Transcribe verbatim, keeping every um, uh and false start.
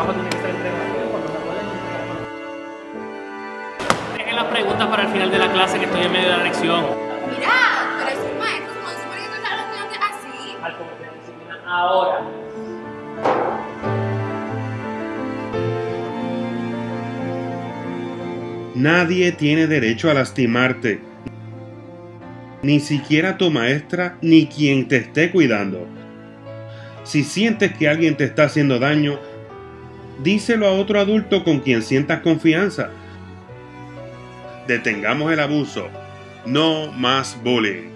trabajo tiene que ser entregado cuando se puede entregar. Dejen las preguntas para el final de la clase, que estoy en medio de la lección. Mira, pero es un maestro, no se supone que tratar a los estudiantes así. Al comité de disciplina ahora. Nadie tiene derecho a lastimarte, ni siquiera tu maestra ni quien te esté cuidando. Si sientes que alguien te está haciendo daño, díselo a otro adulto con quien sientas confianza. Detengamos el abuso. No más bullying.